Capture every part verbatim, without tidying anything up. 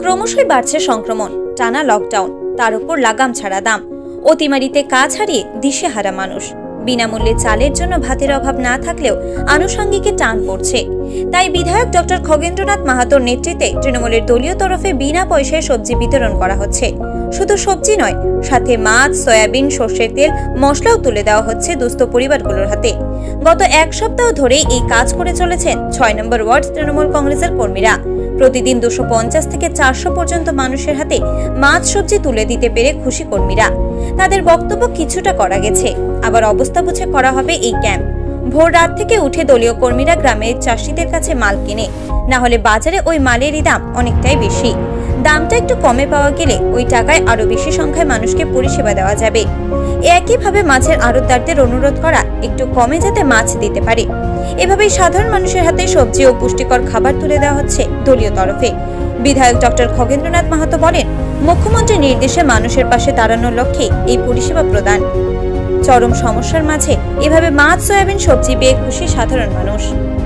ক্রমশই বাড়ছে সংক্রমণ, টানা লকডাউন, তার উপর লাগাম ছাড়া দাম, অতিমারিতে কাজ হারিয়ে দিশেহারা মানুষ। বিনামূল্যে চালের জন্য ভাতের অভাব না থাকলেও আনুষঙ্গিকে টান পড়ছে। তাই বিধায়ক ডক্টর খগেন্দ্রনাথ মাহাতোর নেতৃত্বে তৃণমূলের দলীয় তরফে বিনা পয়সায় সবজি বিতরণ করা হচ্ছে। শুধু সবজি নয়, সাথে মাছ, সয়াবিন, সর্ষের তেল, মশলাও তুলে দেওয়া হচ্ছে দুস্থ পরিবারগুলোর হাতে। গত এক সপ্তাহ ধরে এই কাজ করে চলেছেন ছয় নম্বর ওয়ার্ড তৃণমূল কংগ্রেসের কর্মীরা। প্রতিদিন দুশো পঞ্চাশ থেকে চারশো পর্যন্ত মানুষের হাতে মাছ সবজি তুলে দিতে পেরে খুশি কর্মীরা। তাদের বক্তব্য কিছুটা করা গেছে, আবার অবস্থা বুঝে করা হবে এই ক্যাম্প। ভোর রাত থেকে উঠে দলীয় কর্মীরা গ্রামের চাষিদের কাছে মাল কিনে, না হলে বাজারে ওই মালেরই দাম অনেকটাই বেশি। দামটা একটু কমে পাওয়া গেলে ওই টাকায় আরো বেশি সংখ্যায় মানুষকে পরিষেবা দেওয়া যাবে। একইভাবে মাছের আড়তদারদের অনুরোধ করা একটু কমে যাতে মাছ দিতে পারে। এভাবেই সাধারণ মানুষের হাতে সবজি ও পুষ্টিকর খাবার তুলে দেওয়া হচ্ছে দলীয় তরফে। বিধায়ক ডক্টর খগেন্দ্রনাথ মাহাতো বলেন, মুখ্যমন্ত্রীর নির্দেশে মানুষের পাশে দাঁড়ানোর লক্ষ্যে এই পরিষেবা প্রদান। চরম সমস্যার মাঝে এভাবে মাছ, সয়াবিন, সবজি পেয়ে খুশি সাধারণ মানুষ।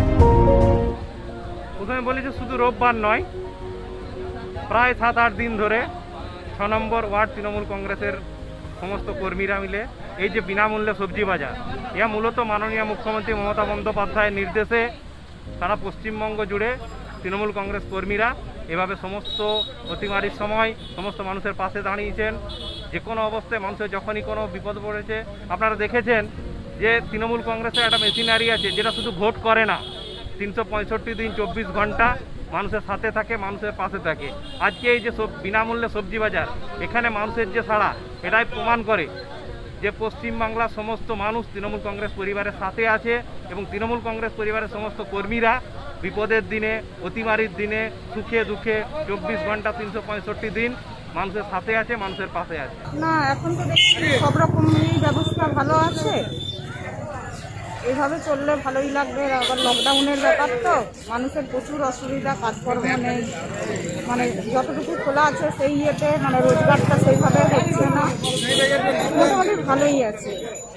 প্রথমে বলি যে শুধু রোববার নয়, প্রায় সাত আট দিন ধরে ছ নম্বর ওয়ার্ড তৃণমূল কংগ্রেসের সমস্ত কর্মীরা মিলে এই যে বিনামূল্যে সবজি বাজার, ইয়া মূলত মাননীয় মুখ্যমন্ত্রী মমতা বন্দ্যোপাধ্যায়ের নির্দেশে সারা পশ্চিমবঙ্গ জুড়ে তৃণমূল কংগ্রেস কর্মীরা এভাবে সমস্ত অতিমারির সময় সমস্ত মানুষের পাশে দাঁড়িয়েছেন। যে কোনো অবস্থায় মানুষের যখনই কোনো বিপদ পড়েছে, আপনারা দেখেছেন যে তৃণমূল কংগ্রেসের একটা মেশিনারি আছে যেটা শুধু ভোট করে না, তিনশো পঁয়ষট্টি দিন চব্বিশ ঘন্টা মানুষের সাথে থাকে, মানুষের পাশে থাকে। আজকে এই যে সব বিনামূল্যে সবজি বাজার, এখানে মানুষের যে সাড়া, এটাই প্রমাণ করে যে পশ্চিমবাংলার সমস্ত মানুষ তৃণমূল কংগ্রেস পরিবারের সাথে আছে এবং তৃণমূল কংগ্রেস পরিবারের সমস্ত কর্মীরা বিপদের দিনে, অতিমারির দিনে, সুখে দুঃখে চব্বিশ ঘন্টা তিনশো পঁয়ষট্টি দিন মানুষের সাথে আছে, মানুষের পাশে আছে। না, এখন তো দেখছি সব রকমই ব্যবস্থা ভালো আছে, এইভাবে চললে ভালোই লাগবে। আবার লকডাউনের ব্যাপার তো, মানুষের প্রচুর অসুবিধা, কাজকর্ম নেই, মানে যতটুকু খোলা আছে সেই ইয়েতে মানে রোজগারটা সেইভাবে হচ্ছে না, মোটামুটি ভালোই আছে।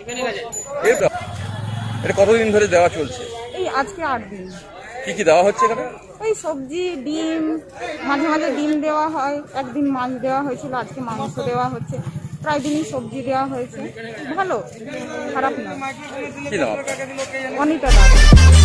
এটা কতদিন ধরে দেওয়া চলছে? এই আজকে আট দিন। কি কি দেওয়া হচ্ছে এখানে? এই সবজি, ডিম, মাঝে মাঝে ডিম দেওয়া হয়, একদিন মাছ দেওয়া হয়েছিল, আজকে মাংস দেওয়া হচ্ছে, প্রায় দিনই সবজি দেওয়া হয়েছে। ভালো, খারাপ না। কি নাম? অনিতা দাস।